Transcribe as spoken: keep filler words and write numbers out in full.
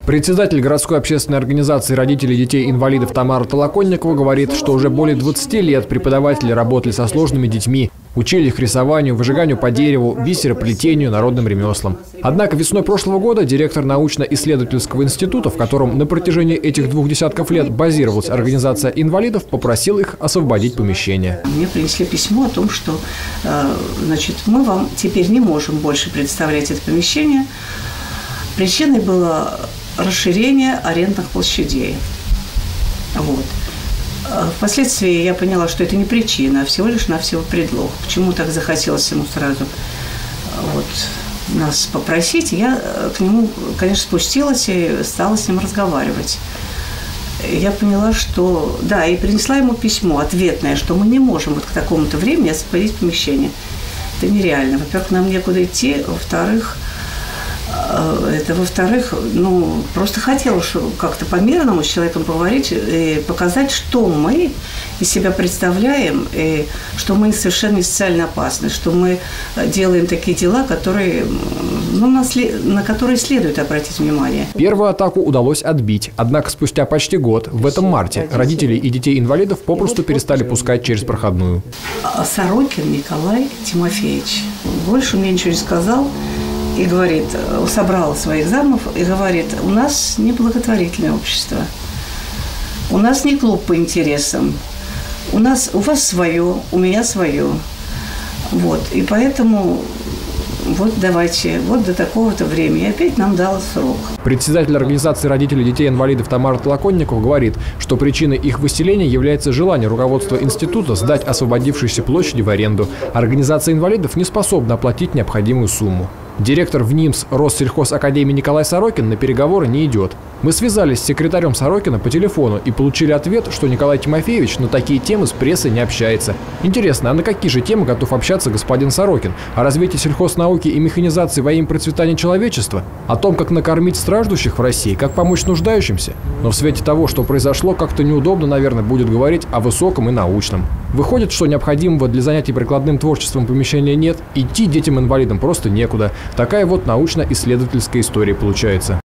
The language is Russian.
Председатель городской общественной организации родителей детей-инвалидов Тамара Толоконникова говорит, что уже более двадцати лет преподаватели работали со сложными детьми, учили их рисованию, выжиганию по дереву, бисероплетению, народным ремеслам. Однако весной прошлого года директор научно-исследовательского института, в котором на протяжении этих двух десятков лет базировалась организация инвалидов, попросил их освободить помещение. Мне принесли письмо о том, что значит, мы вам теперь не можем больше предоставлять это помещение. Причиной было расширение арендных площадей. Вот. Впоследствии я поняла, что это не причина, а всего лишь навсего предлог. Почему так захотелось ему сразу вот, нас попросить? Я к нему, конечно, спустилась и стала с ним разговаривать. Я поняла, что... Да, и принесла ему письмо ответное, что мы не можем вот к такому-то времени освободить помещение. Это нереально. Во-первых, нам некуда идти, во-вторых... Это, во-вторых, ну, просто хотела как-то по-мирному с человеком поговорить и показать, что мы из себя представляем, и что мы совершенно не социально опасны, что мы делаем такие дела, которые, ну, на, на которые следует обратить внимание. Первую атаку удалось отбить. Однако спустя почти год, в этом марте, родителей и детей-инвалидов попросту перестали пускать через проходную. Сорокин Николай Тимофеевич. Больше мне ничего не сказал. И говорит, собрал своих замов и говорит, у нас не благотворительное общество, у нас не клуб по интересам, у нас, у вас свое, у меня свое. Вот, и поэтому вот давайте, вот до такого-то времени. И опять нам дал срок. Председатель организации родителей детей-инвалидов Тамара Толоконникова говорит, что причиной их выселения является желание руководства института сдать освободившиеся площади в аренду. Организация инвалидов не способна оплатить необходимую сумму. Директор ВНИМС Россельхозакадемии Николай Сорокин на переговоры не идет. Мы связались с секретарем Сорокина по телефону и получили ответ, что Николай Тимофеевич на такие темы с прессой не общается. Интересно, а на какие же темы готов общаться господин Сорокин? О развитии сельхознауки и механизации во имя процветания человечества? О том, как накормить страждущих в России, как помочь нуждающимся? Но в свете того, что произошло, как-то неудобно, наверное, будет говорить о высоком и научном. Выходит, что необходимого для занятий прикладным творчеством помещения нет, идти детям-инвалидам просто некуда. Такая вот научно-исследовательская история получается.